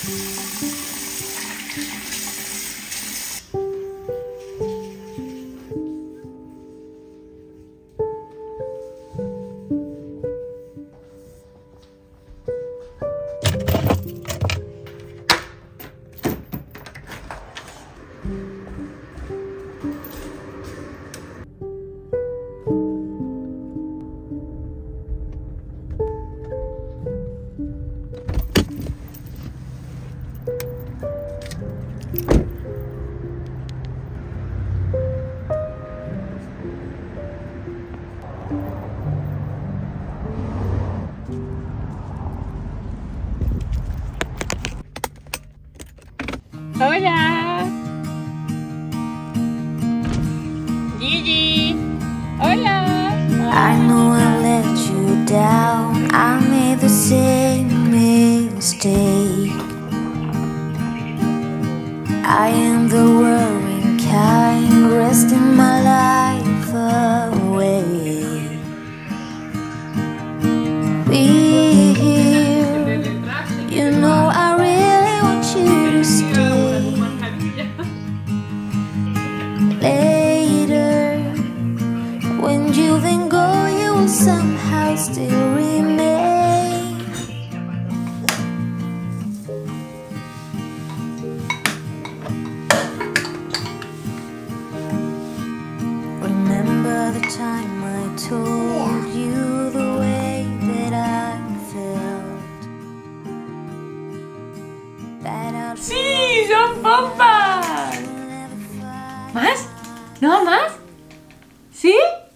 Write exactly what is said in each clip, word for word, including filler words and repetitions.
Hola. Gigi. Hola. I know I let you down. I made the same mistake. I am the worrying kind, resting my life away. Be here. You know I really want you to stay. Later, when you then go, you will somehow still remain. Remember the time I told you the way that I felt. That I'd ¡Sí! ¡Son pompas! ¿Más? ¿No más? ¿Sí?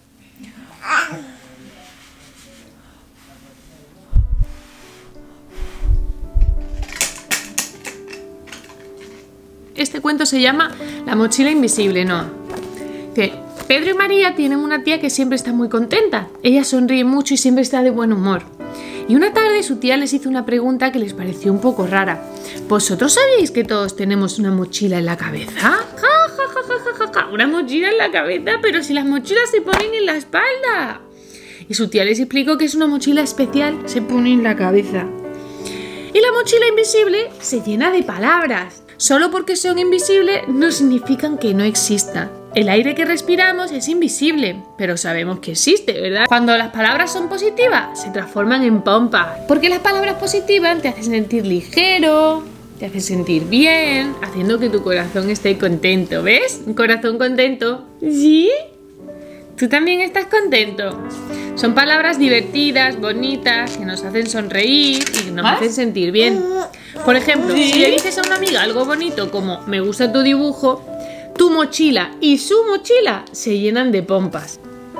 Este cuento se llama La mochila invisible, Noa. Dice, Pedro y María tienen una tía que siempre está muy contenta. Ella sonríe mucho y siempre está de buen humor. Y una tarde su tía les hizo una pregunta que les pareció un poco rara. ¿Vosotros sabíais que todos tenemos una mochila en la cabeza? Ja, ja, ja, ja, ja, ja, ja. Una mochila en la cabeza, pero si las mochilas se ponen en la espalda. Y su tía les explicó que es una mochila especial, se pone en la cabeza. Y la mochila invisible se llena de palabras. Solo porque son invisibles no significan que no existan. El aire que respiramos es invisible, pero sabemos que existe, ¿verdad? Cuando las palabras son positivas, se transforman en pompas. Porque las palabras positivas te hacen sentir ligero, te hacen sentir bien, haciendo que tu corazón esté contento, ¿ves? Un corazón contento. ¿Sí? ¿Tú también estás contento? Son palabras divertidas, bonitas, que nos hacen sonreír y nos ¿Más? hacen sentir bien. Por ejemplo, ¿Sí? si le dices a una amiga algo bonito como me gusta tu dibujo, tu mochila y su mochila se llenan de pompas.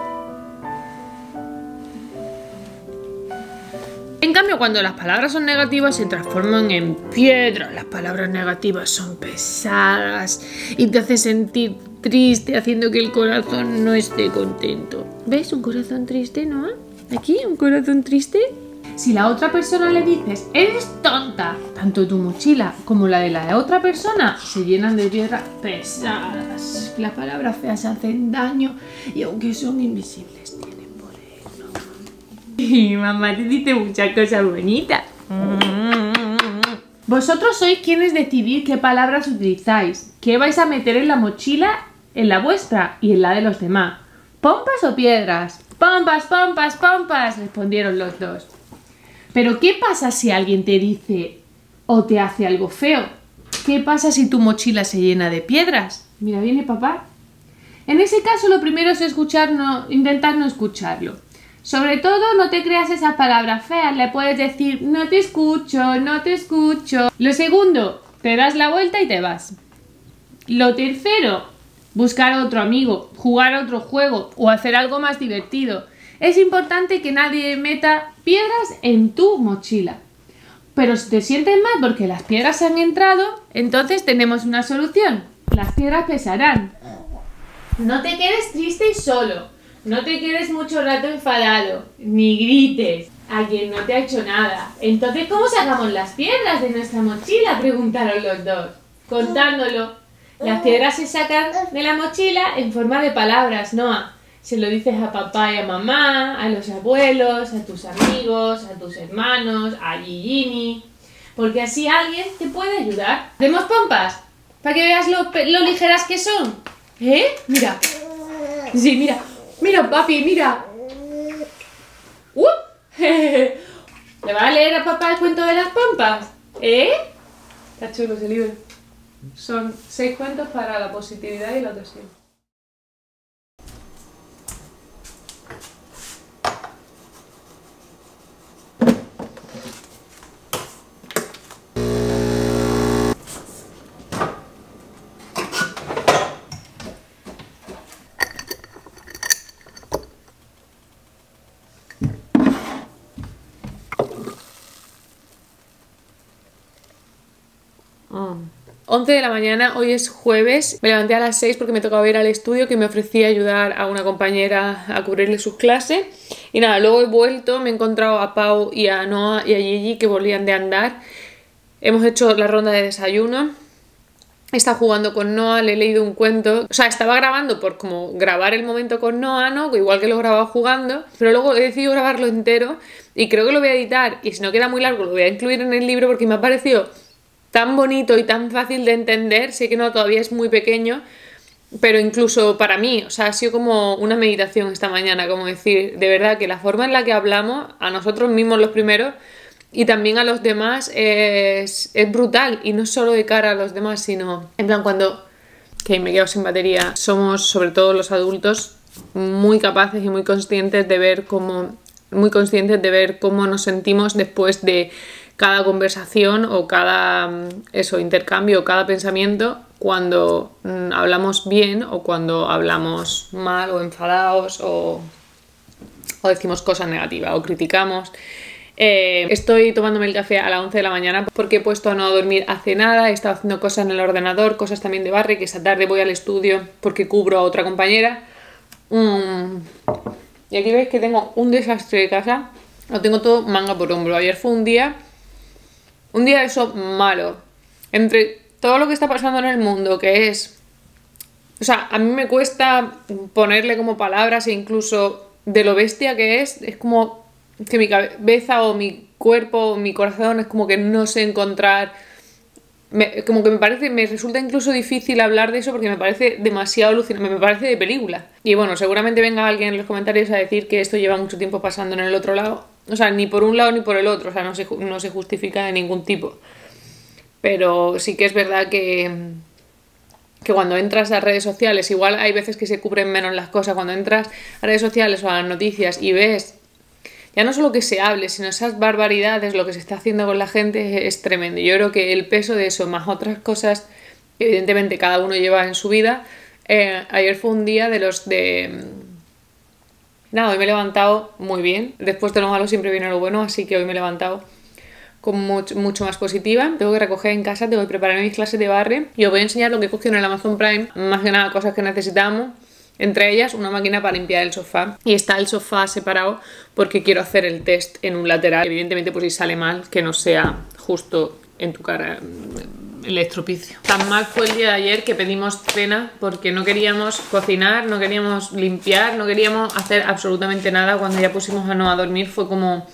En cambio, cuando las palabras son negativas se transforman en piedra. Las palabras negativas son pesadas y te hacen sentir triste, haciendo que el corazón no esté contento. ¿Ves un corazón triste, no? Aquí, un corazón triste. Si la otra persona le dices, eres tonta, tanto tu mochila como la de la otra persona se llenan de piedras pesadas. Las palabras feas hacen daño y aunque son invisibles, tienen poder, ¿no? Y mamá te dice muchas cosas bonitas. Vosotros sois quienes decidís qué palabras utilizáis, qué vais a meter en la mochila, en la vuestra y en la de los demás. ¿Pompas o piedras? Pompas, pompas, pompas, respondieron los dos. Pero ¿qué pasa si alguien te dice o te hace algo feo? ¿Qué pasa si tu mochila se llena de piedras? Mira, viene papá. En ese caso lo primero es escuchar, no, intentar no escucharlo. Sobre todo no te creas esas palabras feas, le puedes decir no te escucho, no te escucho. Lo segundo, te das la vuelta y te vas. Lo tercero, buscar otro amigo, jugar otro juego o hacer algo más divertido. Es importante que nadie meta piedras en tu mochila. Pero si te sientes mal porque las piedras han entrado, entonces tenemos una solución. Las piedras pesarán. No te quedes triste y solo. No te quedes mucho rato enfadado. Ni grites a quien no te ha hecho nada. Entonces, ¿cómo sacamos las piedras de nuestra mochila? Preguntaron los dos, contándolo. Las piedras se sacan de la mochila en forma de palabras, Noa. Se lo dices a papá y a mamá, a los abuelos, a tus amigos, a tus hermanos, a Gigini. porque así alguien te puede ayudar. ¿Hacemos pompas? Para que veas lo, lo ligeras que son. ¿Eh? Mira. Sí, mira. Mira, papi, mira. Uh. ¿Le va a leer a papá el cuento de las pompas? ¿Eh? Está chulo ese libro. Son seis cuentos para la positividad y la autoestima. once de la mañana, hoy es jueves, me levanté a las seis porque me tocaba ir al estudio, que me ofrecía ayudar a una compañera a cubrirle sus clases. Y nada, luego he vuelto, me he encontrado a Pau y a Noah y a Gigi, que volvían de andar. Hemos hecho la ronda de desayuno. He estado jugando con Noah, le he leído un cuento. O sea, estaba grabando por como grabar el momento con Noah, ¿no? Igual que lo grababa jugando, pero luego he decidido grabarlo entero y creo que lo voy a editar, y si no queda muy largo lo voy a incluir en el libro porque me ha parecido tan bonito y tan fácil de entender. Sé que no, todavía es muy pequeño, pero incluso para mí, o sea, ha sido como una meditación esta mañana, como decir, de verdad que la forma en la que hablamos a nosotros mismos los primeros y también a los demás es, es brutal, y no solo de cara a los demás, sino en plan cuando, que me quedo sin batería, somos sobre todo los adultos muy capaces y muy conscientes de ver cómo, muy conscientes de ver cómo nos sentimos después de cada conversación o cada eso, intercambio o cada pensamiento, cuando mmm, hablamos bien o cuando hablamos mal o enfadados o, o decimos cosas negativas o criticamos. Eh, estoy tomándome el café a las once de la mañana porque he puesto a no dormir hace nada, he estado haciendo cosas en el ordenador, cosas también de Barry, que esta tarde voy al estudio porque cubro a otra compañera. Mm. Y aquí veis que tengo un desastre de casa, lo tengo todo manga por hombro. Ayer fue un día... Un día de eso malo, entre todo lo que está pasando en el mundo, que es... O sea, a mí me cuesta ponerle como palabras, e incluso de lo bestia que es, es como que mi cabeza o mi cuerpo o mi corazón es como que no sé encontrar... Me, como que me parece, me resulta incluso difícil hablar de eso porque me parece demasiado alucinante, me parece de película. Y bueno, seguramente venga alguien en los comentarios a decir que esto lleva mucho tiempo pasando en el otro lado. O sea, ni por un lado ni por el otro, o sea, no se, no se justifica de ningún tipo. Pero sí que es verdad que, que cuando entras a redes sociales, igual hay veces que se cubren menos las cosas, cuando entras a redes sociales o a las noticias y ves, ya no solo que se hable, sino esas barbaridades, lo que se está haciendo con la gente es, es tremendo. Yo creo que el peso de eso, más otras cosas, que evidentemente cada uno lleva en su vida, eh, ayer fue un día de los de... Nada, hoy me he levantado muy bien. Después de lo malo siempre viene lo bueno, así que hoy me he levantado con mucho, mucho más positiva. Tengo que recoger en casa, tengo que preparar mis clases de barre y os voy a enseñar lo que he cogido en el Amazon Prime. Más que nada cosas que necesitamos, entre ellas una máquina para limpiar el sofá. Y está el sofá separado porque quiero hacer el test en un lateral. Evidentemente, pues si sale mal, que no sea justo en tu cara el estropicio. Tan mal fue el día de ayer que pedimos cena porque no queríamos cocinar, no queríamos limpiar, no queríamos hacer absolutamente nada. Cuando ya pusimos a Noah a dormir fue como...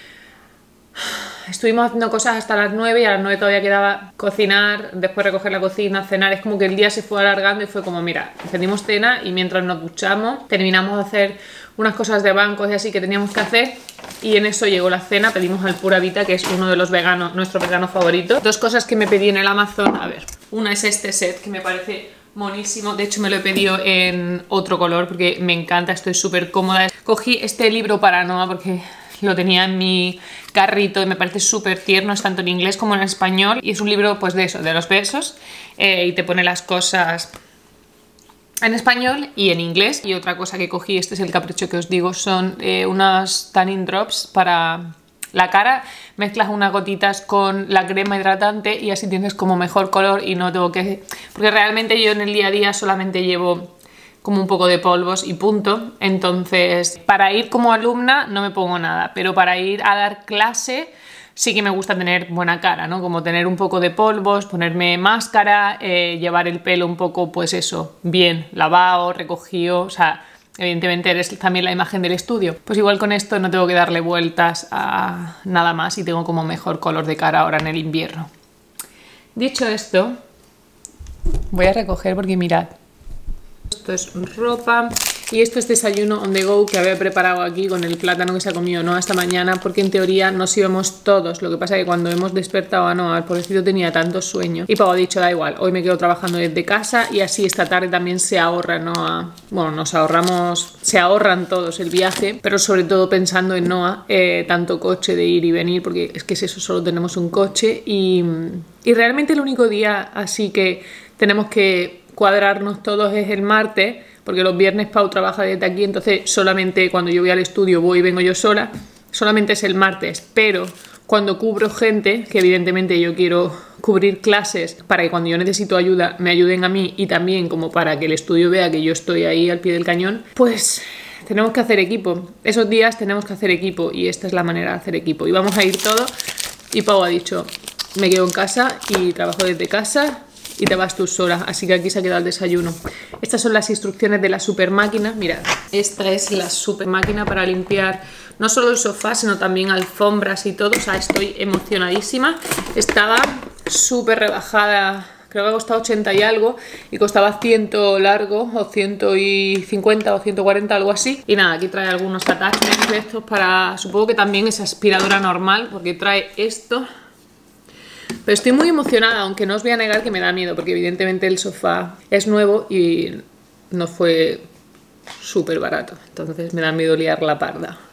Estuvimos haciendo cosas hasta las nueve y a las nueve todavía quedaba cocinar, después recoger la cocina, cenar. Es como que el día se fue alargando y fue como, mira, pedimos cena y mientras nos duchamos terminamos de hacer unas cosas de bancos y así que teníamos que hacer, y en eso llegó la cena. Pedimos al Pura Vita, que es uno de los veganos, nuestro vegano favorito. Dos cosas que me pedí en el Amazon, a ver, una es este set que me parece monísimo, de hecho me lo he pedido en otro color porque me encanta, estoy súper cómoda. Cogí este libro para Noah porque lo tenía en mi carrito y me parece súper tierno, es tanto en inglés como en español, y es un libro pues de eso, de los besos, eh, y te pone las cosas en español y en inglés. Y otra cosa que cogí, este es el capricho que os digo, son eh, unas tanning drops para la cara. Mezclas unas gotitas con la crema hidratante y así tienes como mejor color y no tengo que... Porque realmente yo en el día a día solamente llevo como un poco de polvos y punto. Entonces, para ir como alumna no me pongo nada, pero para ir a dar clase sí que me gusta tener buena cara, ¿no? Como tener un poco de polvos, ponerme máscara, eh, llevar el pelo un poco, pues eso, bien lavado, recogido, o sea, evidentemente eres también la imagen del estudio. Pues igual con esto no tengo que darle vueltas a nada más y tengo como mejor color de cara ahora en el invierno. Dicho esto, voy a recoger porque mirad, esto es ropa y esto es desayuno on the go que había preparado aquí con el plátano que se ha comido Noah esta mañana, porque en teoría nos íbamos todos. Lo que pasa es que cuando hemos despertado a Noah, el pobrecito tenía tanto sueño y Pau ha dicho da igual, hoy me quedo trabajando desde casa y así esta tarde también se ahorra Noah. Bueno, nos ahorramos, se ahorran todos el viaje, pero sobre todo pensando en Noah, eh, tanto coche de ir y venir, porque es que es eso, solo tenemos un coche y, y realmente el único día así que tenemos que cuadrarnos todos es el martes, porque los viernes Pau trabaja desde aquí, entonces solamente cuando yo voy al estudio voy y vengo yo sola, solamente es el martes, pero cuando cubro gente, que evidentemente yo quiero cubrir clases para que cuando yo necesito ayuda me ayuden a mí y también como para que el estudio vea que yo estoy ahí al pie del cañón, pues tenemos que hacer equipo. Esos días tenemos que hacer equipo y esta es la manera de hacer equipo. Y vamos a ir todos y Pau ha dicho, me quedo en casa y trabajo desde casa y te vas tú sola, así que aquí se ha quedado el desayuno. Estas son las instrucciones de la super máquina. Mirad, esta es la super máquina para limpiar no solo el sofá, sino también alfombras y todo. O sea, estoy emocionadísima. Estaba súper rebajada, creo que ha costado ochenta y algo y costaba cien largo o ciento cincuenta o ciento cuarenta, algo así. Y nada, aquí trae algunos attachments de estos para, supongo que también es aspiradora normal, porque trae esto. Pero estoy muy emocionada, aunque no os voy a negar que me da miedo, porque evidentemente el sofá es nuevo y no fue súper barato. Entonces me da miedo liar la parda.